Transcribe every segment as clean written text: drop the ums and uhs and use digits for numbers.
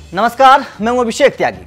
नमस्कार, मैं हूं अभिषेक त्यागी।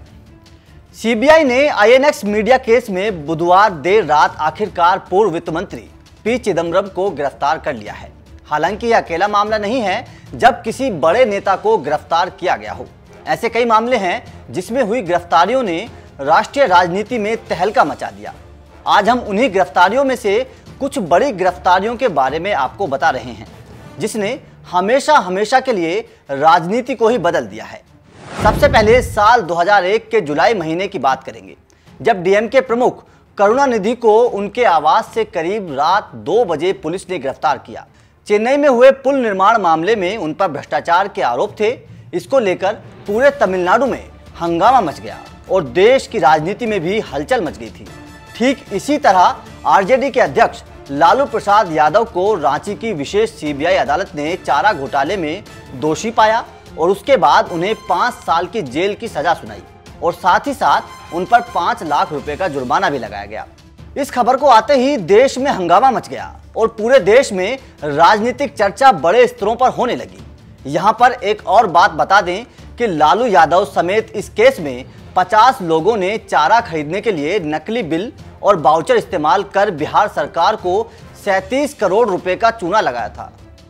सीबीआई ने आईएनएक्स मीडिया केस में बुधवार देर रात आखिरकार पूर्व वित्त मंत्री पी चिदम्बरम को गिरफ्तार कर लिया है। हालांकि यह अकेला मामला नहीं है जब किसी बड़े नेता को गिरफ्तार किया गया हो। ऐसे कई मामले हैं जिसमें हुई गिरफ्तारियों ने राष्ट्रीय राजनीति में तहलका मचा दिया। आज हम उन्हीं गिरफ्तारियों में से कुछ बड़ी गिरफ्तारियों के बारे में आपको बता रहे हैं, जिसने हमेशा हमेशा के लिए राजनीति को ही बदल दिया है। सबसे पहले साल 2001 के जुलाई महीने की बात करेंगे, जब डीएमके प्रमुख करुणानिधि को उनके आवास से करीब रात 2 बजे पुलिस ने गिरफ्तार किया। चेन्नई में हुए पुल निर्माण मामले में उन पर भ्रष्टाचार के आरोप थे। इसको लेकर पूरे तमिलनाडु में हंगामा मच गया और देश की राजनीति में भी हलचल मच गई थी। ठीक इसी तरह आरजेडी के अध्यक्ष लालू प्रसाद यादव को रांची की विशेष सीबीआई अदालत ने चारा घोटाले में दोषी पाया और उसके बाद उन्हें 5 साल की जेल की सजा सुनाई और साथ ही साथ उन पर 5 लाख रुपए का जुर्माना भी लगाया गया। इस खबर को आते ही देश में हंगामा मच गया और पूरे देश में राजनीतिक चर्चा बड़े स्तरों पर होने लगी। यहाँ पर एक और बात बता दें कि लालू यादव समेत इस केस में 50 लोगों ने चारा खरीदने के लिए नकली बिल और वाउचर इस्तेमाल कर बिहार सरकार को 37 करोड़ रुपए का चूना लगाया था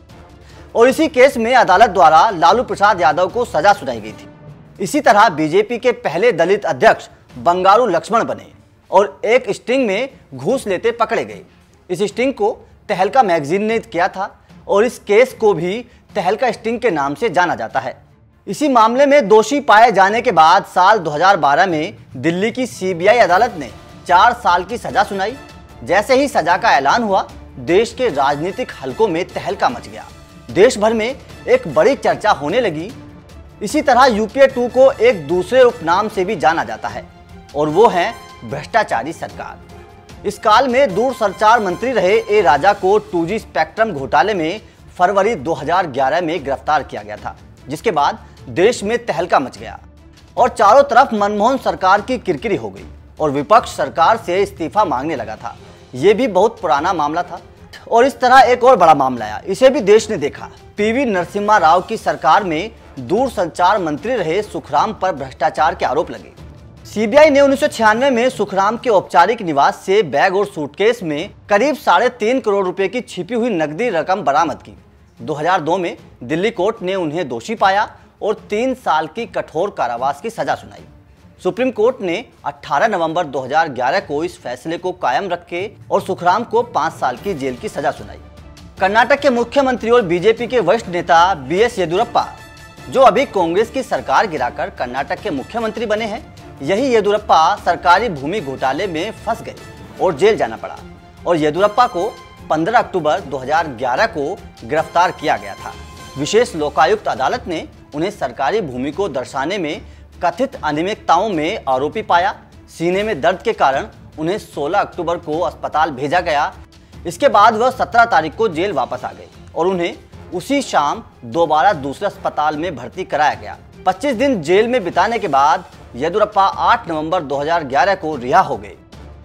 और इसी केस में अदालत द्वारा लालू प्रसाद यादव को सजा सुनाई गई थी। इसी तरह बीजेपी के पहले दलित अध्यक्ष बंगारू लक्ष्मण बने और एक स्टिंग में घूस लेते पकड़े गए। इस स्टिंग को तहलका मैगजीन ने किया था और इस केस को भी तहलका स्टिंग के नाम से जाना जाता है। इसी मामले में दोषी पाए जाने के बाद साल 2012 में दिल्ली की सीबीआई अदालत ने 4 साल की सजा सुनाई। जैसे ही सजा का ऐलान हुआ, देश के राजनीतिक हलकों में तहलका मच गया। देश भर में एक बड़ी चर्चा होने लगी। इसी तरह यूपीए 2 को एक दूसरे उपनाम से भी जाना जाता है और वो है भ्रष्टाचारी सरकार। इस काल में दूरसंचार मंत्री रहे ए राजा को 2G स्पेक्ट्रम घोटाले में फरवरी 2011 में गिरफ्तार किया गया था, जिसके बाद देश में तहलका मच गया और चारों तरफ मनमोहन सरकार की किरकिरी हो गई और विपक्ष सरकार से इस्तीफा मांगने लगा था। ये भी बहुत पुराना मामला था। और इस तरह एक और बड़ा मामला आया, इसे भी देश ने देखा। पीवी नरसिम्हा राव की सरकार में दूरसंचार मंत्री रहे सुखराम पर भ्रष्टाचार के आरोप लगे। सीबीआई ने 1996 में सुखराम के औपचारिक निवास से बैग और सूटकेस में करीब 3.5 करोड़ रुपए की छिपी हुई नकदी रकम बरामद की। 2002 में दिल्ली कोर्ट ने उन्हें दोषी पाया और 3 साल की कठोर कारावास की सजा सुनाई। सुप्रीम कोर्ट ने 18 नवंबर 2011 को इस फैसले को कायम रखे और सुखराम को 5 साल की जेल की सजा सुनाई। कर्नाटक के मुख्यमंत्री और बीजेपी के वरिष्ठ नेता बीएस येदियुरप्पा, जो अभी कांग्रेस की सरकार गिराकर कर्नाटक के मुख्यमंत्री बने हैं, यही येदियुरप्पा सरकारी भूमि घोटाले में फंस गए और जेल जाना पड़ा और येदियुरप्पा को 15 अक्टूबर 2011 को गिरफ्तार किया गया था। विशेष लोकायुक्त अदालत ने उन्हें सरकारी भूमि को दर्शाने में कथित अनियमितताओं में आरोपी पाया। सीने में दर्द के कारण उन्हें 16 अक्टूबर को अस्पताल भेजा गया। इसके बाद वह 17 तारीख को जेल वापस आ गए और उन्हें उसी शाम दोबारा दूसरे अस्पताल में भर्ती कराया गया। 25 दिन जेल में बिताने के बाद येदियुरप्पा 8 नवंबर 2011 को रिहा हो गए।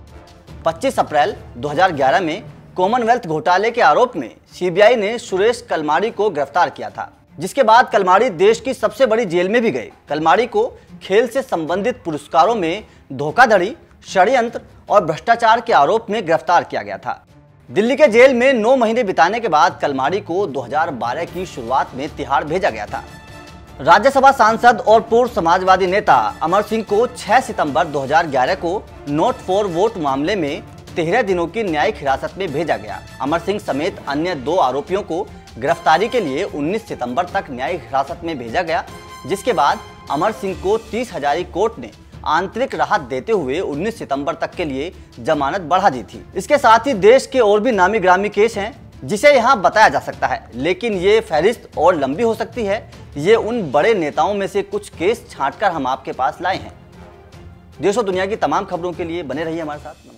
25 अप्रैल 2011 में कॉमनवेल्थ घोटाले के आरोप में सीबीआई ने सुरेश कलमाड़ी को गिरफ्तार किया था, जिसके बाद कलमाड़ी देश की सबसे बड़ी जेल में भी गए। कलमाड़ी को खेल से संबंधित पुरस्कारों में धोखाधड़ी, षड्यंत्र और भ्रष्टाचार के आरोप में गिरफ्तार किया गया था। दिल्ली के जेल में 9 महीने बिताने के बाद कलमाड़ी को 2012 की शुरुआत में तिहाड़ भेजा गया था। राज्यसभा सांसद और पूर्व समाजवादी नेता अमर सिंह को 6 सितंबर 2011 को नोट फॉर वोट मामले में 13 दिनों की न्यायिक हिरासत में भेजा गया। अमर सिंह समेत अन्य 2 आरोपियों को गिरफ्तारी के लिए 19 सितंबर तक न्यायिक हिरासत में भेजा गया, जिसके बाद अमर सिंह को 30 हजारी कोर्ट ने आंतरिक राहत देते हुए 19 सितंबर तक के लिए जमानत बढ़ा दी थी। इसके साथ ही देश के और भी नामी ग्रामी केस हैं जिसे यहाँ बताया जा सकता है, लेकिन ये फहरिस्त और लंबी हो सकती है। ये उन बड़े नेताओं में से कुछ केस छांटकर हम आपके पास लाए हैं। देश और दुनिया की तमाम खबरों के लिए बने रहिए हमारे साथ।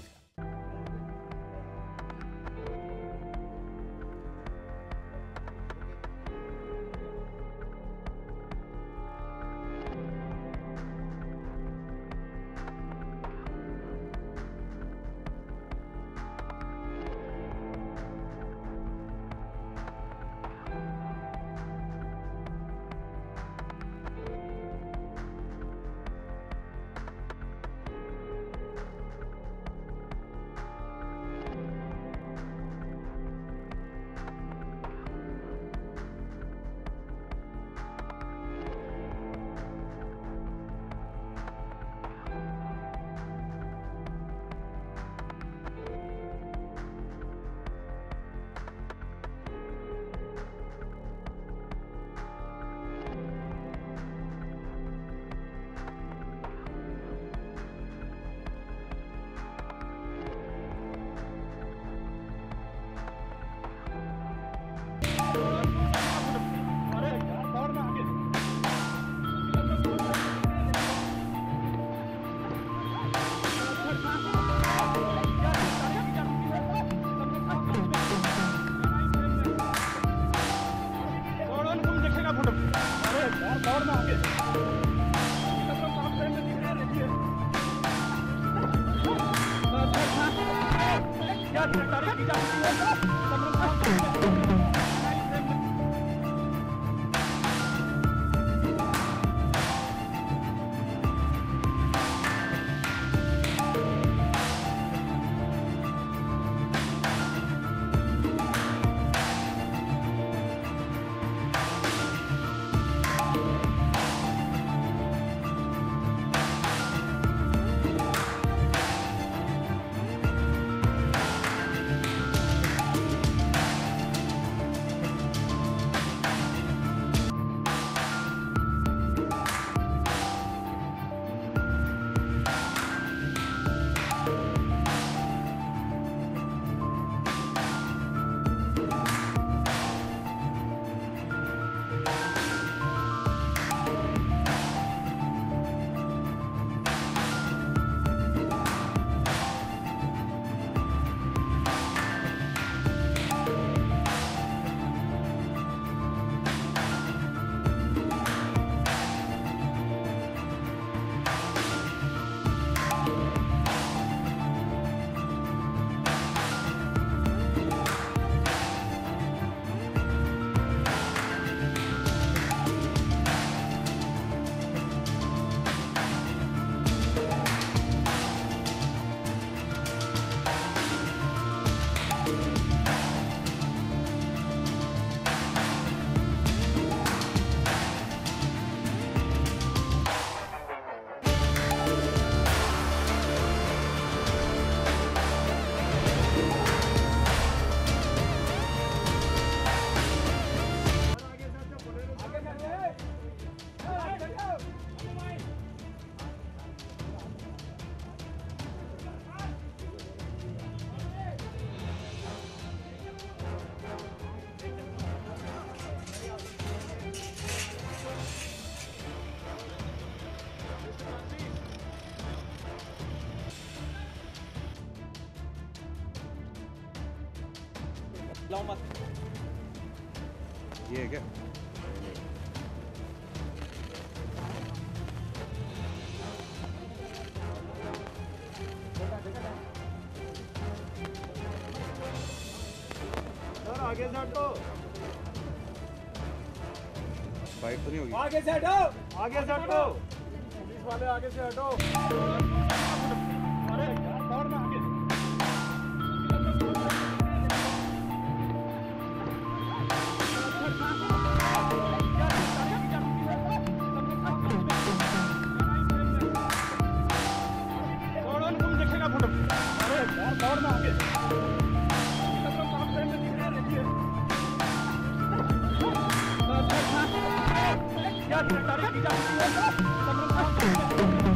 लाओ मत। ये है क्या? सर आगे से हटो। फाइट तो नहीं होगी? आगे से हटो, आगे से हटो। पुलिस वाले आगे से हटो। अरे दौड़ में आगे। तुम देखेगा फोटो। अरे दौड़ में आगे। क्या